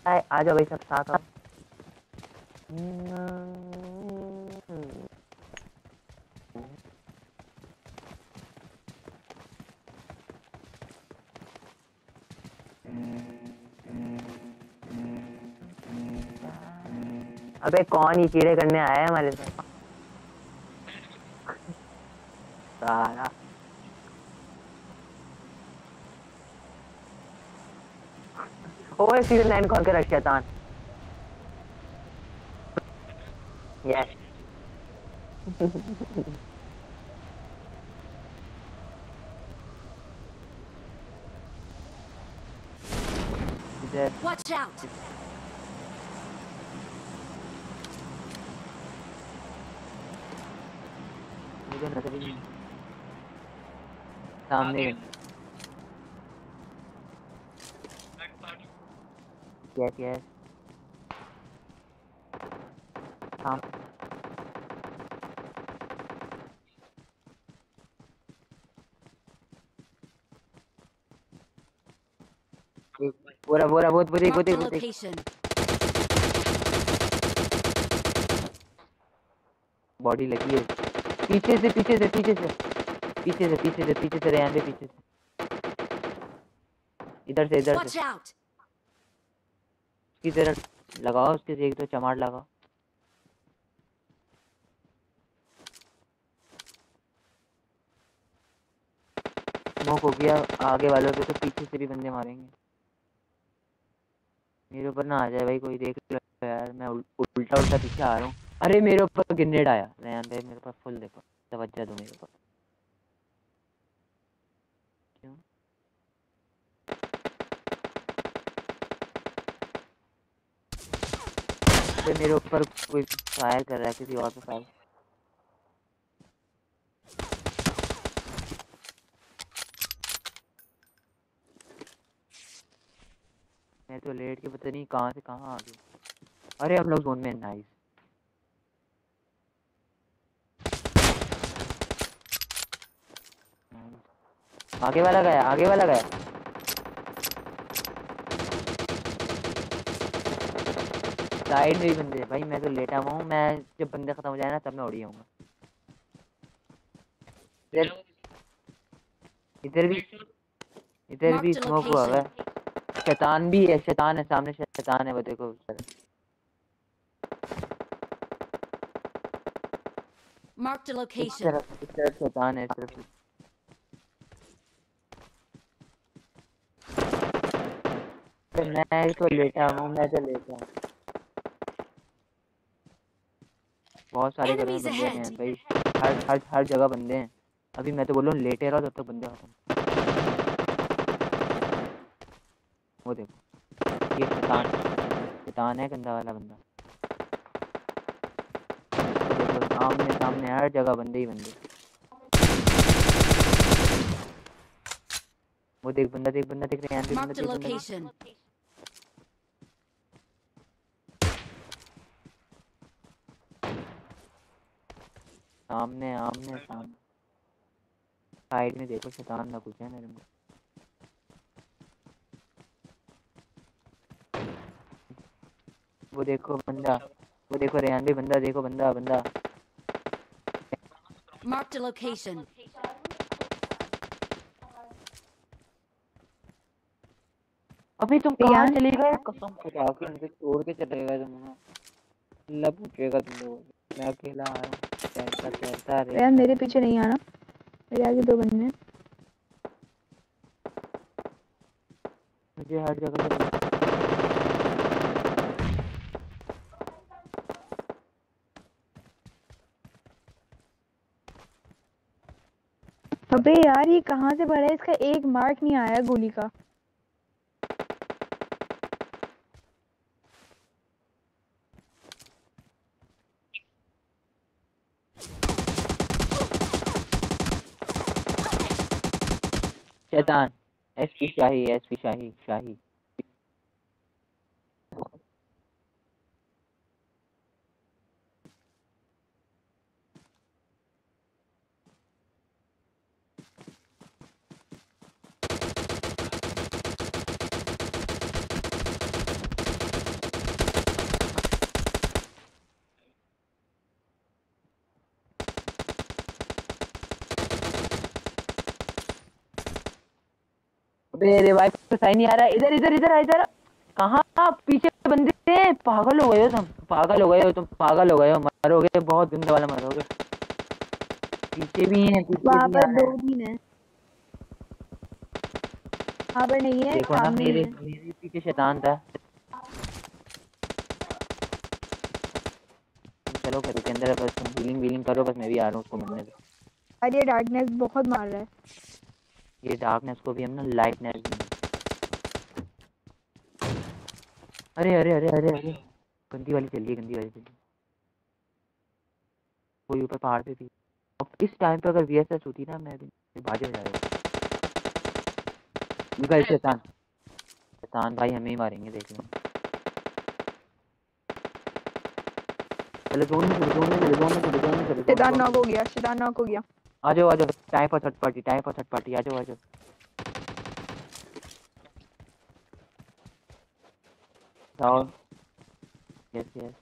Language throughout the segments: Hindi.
आ जाओ भाई सब साथ आओ। अबे कौन ही कीड़े करने आया है हमारे साथ सारा। ओए सीजन 9 खोल के रख शैतान। यस। इधर Watch out! मुझे नजर ही नहीं सामने। यस यस हाँ। पूरा पूरा बहुत बुरी Marked बुरी a बुरी। location. बॉडी लगी है पीछे से पीछे से पीछे से पीछे से पीछे से पीछे से रेहान पे पीछे से इधर से इधर से Watch out! उसकी तरफ लगाओ उसके से एक तो चमार लगाओ। स्मोक हो गया आगे वालों पे तो पीछे से भी बंदे मारेंगे। मेरे ऊपर ना आ जाए भाई कोई देख लो यार मैं उल्टा उल्टा पीछे आ रहा हूँ। अरे मेरे ऊपर ग्रेनेड आया रेहान भाई मेरे पास फुल देखो तवज्जो दो मेरे ऊपर। क्यों अरे मेरे ऊपर कोई फायर कर रहा है किसी और पे फायर। मैं तो लेट के पता नहीं कहाँ से कहाँ आ गया। अरे हम लोग जोन में नाइस। आगे वाला गया आगे वाला गया। साइड में भी बंदे हैं भाई मैं तो लेटा हुआ हूँ। मैं जब बंदे खत्म हो जाए ना तब मैं उड़ी आऊंगा। इधर इधर भी Marked a स्मोक हुआ है। location. शैतान भी है शैतान है सामने शैतान है वो देखो उस तरफ। Marked a इस location. तरफ शैतान है इस तरफ। तो मैं तो लेटा हूँ मैं तो लेटा हूँ। बहुत सारे घर में Enemies बंदे ahead! हैं भाई। हर जगह बंदे हैं। अभी मैं तो बोल रहा हूँ लेटे रहो तब तक बंदे खत्म। वो देखो ये शैतान है गंदा वाला बंदा। वो देखो आमने सामने हर जगह बंदे ही बंदे। वो देख बंदा देख रहे हैं बंदा Marked a देख बंदा। location. सामने आमने सामने साइड में देखो शैतान ना कुछ है मेरे को। वो देखो बंदा वो देखो रेहान भी बंदा देखो बंदा बंदा। Marked a location. अभी तुम कहाँ रेयान चले गए कसम खुदा की उनसे तोड़ के चले गए तुम। अल्लाह पूछेगा तुम लोगों से। मैं अकेला आ रहा हूँ कैसा कैसा रे रेयान मेरे पीछे नहीं आना। मेरे आगे दो बंदे हैं। मुझे हर जगह से अबे यार ये कहाँ से भरा है? इसका एक मार्क नहीं आया गोली का। शैतान एसपी शाही शाही। अबे रिवाइव तो सही नहीं आ रहा है। इधर इधर इधर इधर कहाँ पीछे बंदे हैं। पागल हो गए हो तुम, पागल हो गए हो तुम, पागल हो गए हो। मरोगे बहुत गंदे वाला मरोगे। पीछे भी हैं, पीछे वहाँ भी आ पर रहे दो हैं। तीन है, वहाँ पर नहीं है, देखो ना सामने ही मेरे है। मेरे पीछे शैतान था। चलो घर के अंदर है, बस तुम हीलिंग वीलिंग करो, बस मैं भी आ रहा हूँ उसको मिलने से। अरे डार्कनेस बहुत मार रहा है। ये डार्कनेस को भी हम ना लाइटनेस देंगे। अरे अरे अरे अरे अरे गंदी वाली चलिए, गंदी वाली चलिए। कोई ऊपर पहाड़ पे भी। अब इस टाइम पे अगर वीएसएस होती ना, मैं भी बाजे बजा रहा हूँ। शैतान, शैतान भाई हमें ही मारेंगे देख लो। चलो जोन में चलो, जोन में चलो, जोन में चलो, जोन में चलो, जोन शैतान जोन नॉक हो जोन। गया, शैतान नॉक हो गया। आ जाओ आ जाओ, टाइम पर थर्ड पार्टी, टाइम पर थर्ड पार्टी, आ जाओ आ जाओ। जाओ। Yes yes.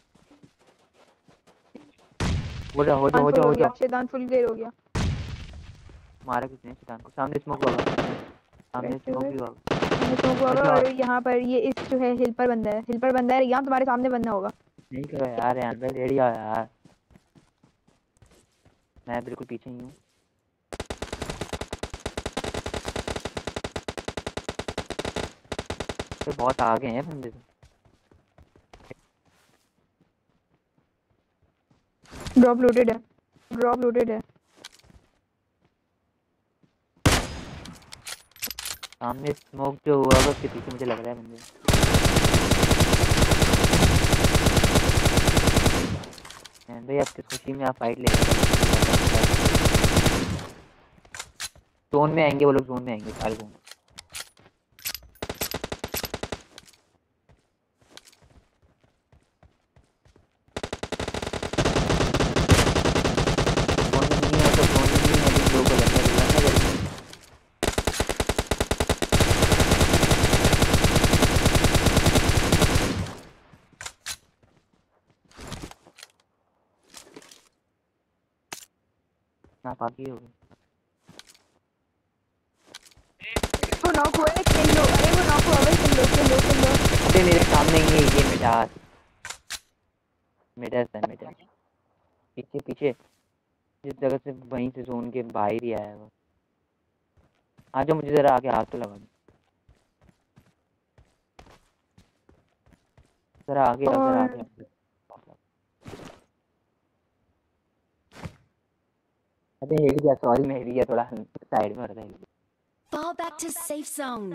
हो जाओ हो जाओ शैतान हो फुल जाओ हो हो गया, जाओ। शैतान फुल क्लियर हो गया। मारा किसने शैतान को? सामने स्मोक होगा, सामने वैसे स्मोक हुए भी होगा। स्मोक हुआ होगा, अच्छा और यहाँ पर ये इस जो है हिल पर बंदा है, हिल पर बंदा है, यहाँ तुम्हारे सामने बंदा होगा। नहीं करो यार, यार भाई रेडी आओ यार, मैं बिल्कुल पीछे ही हूँ। तो बहुत आगे हैं बंदे तो। ड्रॉप लूटेड है, ड्रॉप लूटेड है। सामने स्मोक जो हुआ होगा उसके पीछे मुझे लग रहा है बंदे। भाई आपकी खुशी में आप फाइट ले रहे हो। जोन में आएंगे वो लोग, जोन में आएंगे सारे जोन। जोन में नहीं है तो जोन में नहीं है, अभी लोगों को लगना जल्दी। ना बाकी हो गई। वो नॉक हुआ है, किल लो। अरे वो नॉक हुआ है, किल लो किल लो किल लो। अबे मेरे सामने ही है ये मिडास, मिडास है मिडास। पीछे पीछे जिस जगह से, वहीं से जोन के बाहर ही आया है वो। आ जाओ, मुझे जरा आगे हाथ तो लगा दो, जरा आगे आओ, जरा और आगे आओ। अबे हिल गया, सॉरी मैं हिल गया थोड़ा, साइड में हो रहा था। Fall back to safe zone.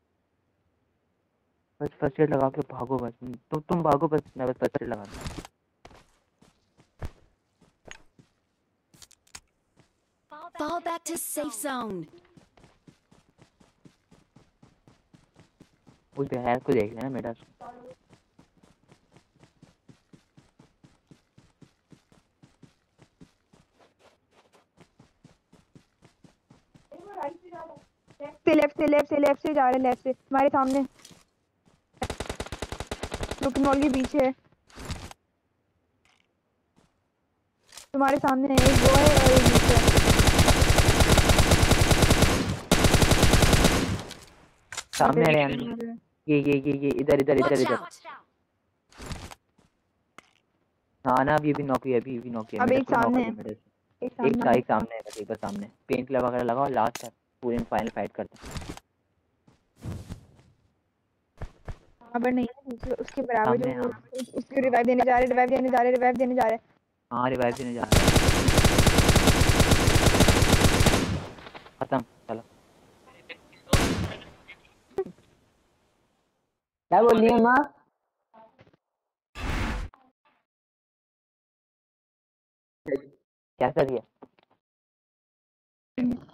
बस फर्स्ट एड लगा के भागो, बस तुम भागो, बस मैं बस फर्स्ट एड लगा दूँ। Fall back to safe zone. उस बहर को देख लेना बेटा। लेफ्ट से जा रहे हैं, लेफ्ट से तुम्हारे सामने, लुकिंग वॉल के पीछे है। तुम्हारे सामने है, एक वो है और एक नीचे है। सामने आ रहे हैं ये इधर इधर इधर Watch इधर। out. हाँ ना, अभी भी नौकरी है, अभी भी नौकरी है। अब मेरे एक को नौकरी सामने है है, मेरे से। एक एक सामने है। एक सामने है, बस एक बार सामने पेन किलर वगैरह लगाओ, लास्ट है पूरे में फाइनल फाइट करते हैं। वहाँ पर नहीं है, उसके बराबर सामने जो हाँ। उसके रिवाइव देने जा रहे, रिवाइव देने जा रहे, रिवाइव देने जा रहे। हाँ रिवाइव देने जा रहा है। खत्म, चलो। क्या बोल रही है माँ? क्या कर रही है?